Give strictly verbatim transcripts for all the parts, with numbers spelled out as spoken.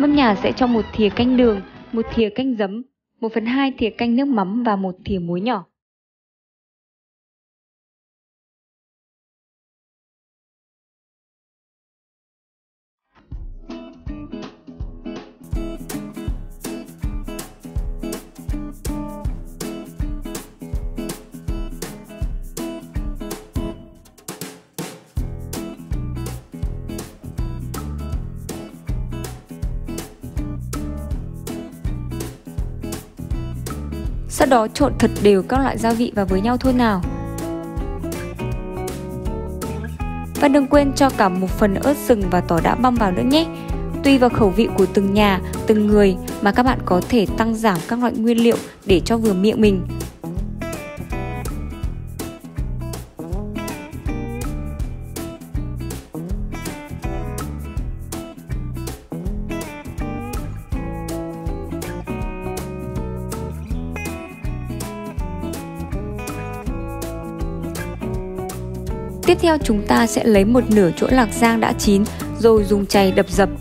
Mâm nhà sẽ cho một thìa canh đường, một thìa canh giấm, một phần hai thìa canh nước mắm và một thìa muối nhỏ. Sau đó trộn thật đều các loại gia vị vào với nhau thôi nào. Và đừng quên cho cả một phần ớt sừng và tỏi đã băm vào nữa nhé. Tùy vào khẩu vị của từng nhà, từng người mà các bạn có thể tăng giảm các loại nguyên liệu để cho vừa miệng mình. Tiếp theo chúng ta sẽ lấy một nửa chỗ lạc rang đã chín rồi dùng chày đập dập.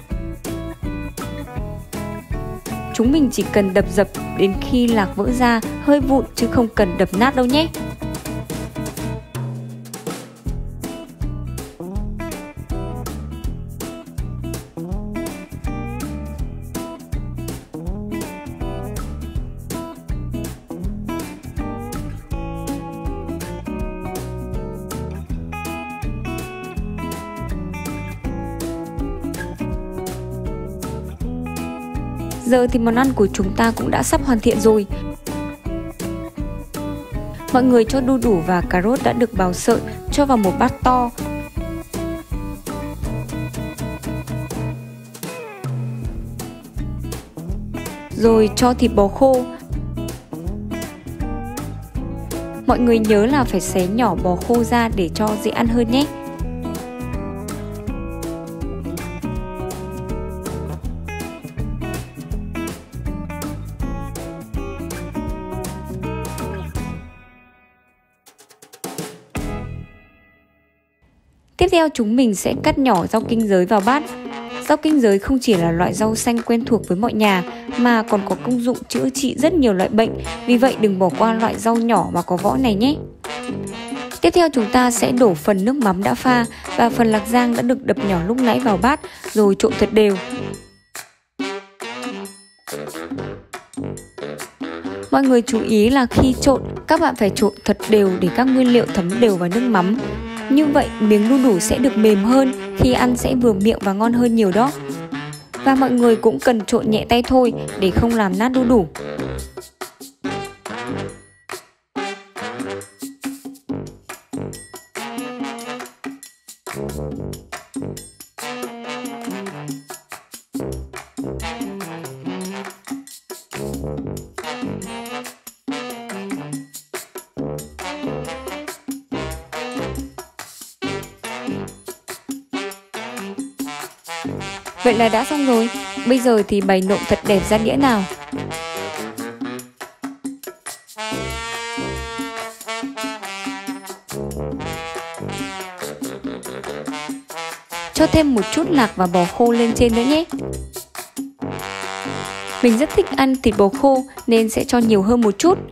Chúng mình chỉ cần đập dập đến khi lạc vỡ ra hơi vụn chứ không cần đập nát đâu nhé. Giờ thì món ăn của chúng ta cũng đã sắp hoàn thiện rồi. Mọi người cho đu đủ và cà rốt đã được bào sợi cho vào một bát to. Rồi cho thịt bò khô. Mọi người nhớ là phải xé nhỏ bò khô ra để cho dễ ăn hơn nhé. Tiếp theo chúng mình sẽ cắt nhỏ rau kinh giới vào bát. Rau kinh giới không chỉ là loại rau xanh quen thuộc với mọi nhà mà còn có công dụng chữa trị rất nhiều loại bệnh. Vì vậy đừng bỏ qua loại rau nhỏ mà có vỏ này nhé. Tiếp theo chúng ta sẽ đổ phần nước mắm đã pha và phần lạc rang đã được đập nhỏ lúc nãy vào bát rồi trộn thật đều. Mọi người chú ý là khi trộn các bạn phải trộn thật đều để các nguyên liệu thấm đều vào nước mắm. Như vậy miếng đu đủ sẽ được mềm hơn, khi ăn sẽ vừa miệng và ngon hơn nhiều đó. Và mọi người cũng cần trộn nhẹ tay thôi để không làm nát đu đủ. Vậy là đã xong rồi. Bây giờ thì bày nộm thật đẹp ra đĩa nào. Cho thêm một chút lạc và bò khô lên trên nữa nhé. Mình rất thích ăn thịt bò khô nên sẽ cho nhiều hơn một chút.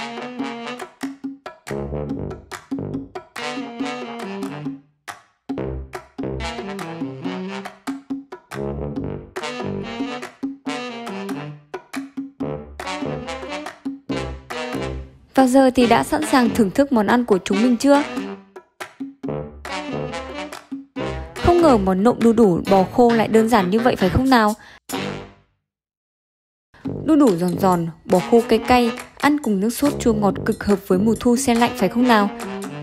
Và giờ thì đã sẵn sàng thưởng thức món ăn của chúng mình chưa? Không ngờ món nộm đu đủ bò khô lại đơn giản như vậy phải không nào? Đu đủ giòn giòn, bò khô cay cay, ăn cùng nước sốt chua ngọt cực hợp với mùa thu se lạnh phải không nào?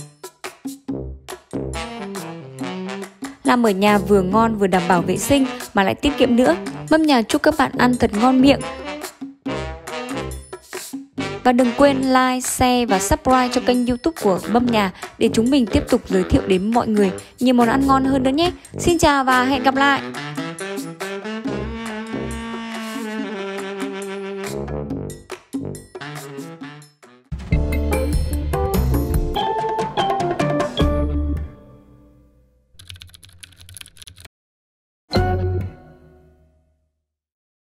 Làm ở nhà vừa ngon vừa đảm bảo vệ sinh mà lại tiết kiệm nữa. Mâm Nhà chúc các bạn ăn thật ngon miệng. Và đừng quên like, share và subscribe cho kênh YouTube của Mâm Nhà để chúng mình tiếp tục giới thiệu đến mọi người nhiều món ăn ngon hơn nữa nhé. Xin chào và hẹn gặp lại!